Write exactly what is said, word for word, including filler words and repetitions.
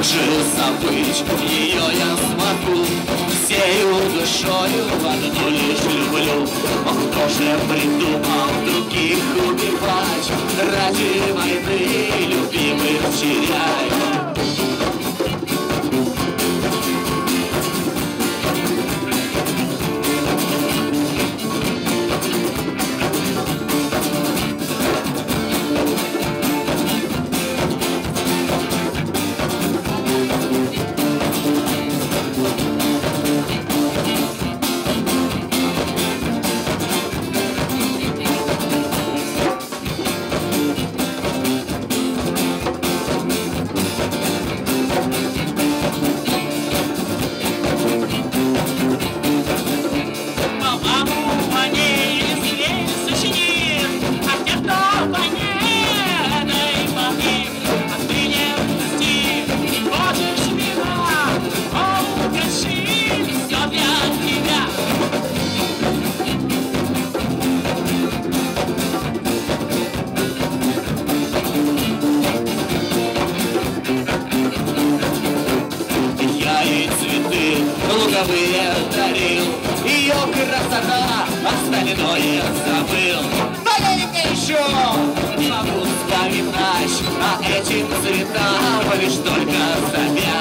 же забыть ее я смогу? Всею душою одну лишь люблю. Ох, кто же придумал других убивать ради войны любимых терять? Луговые дарил, ее красота остальное забыл. Маленько еще могу вспоминать, а этим цветам лишь только завет.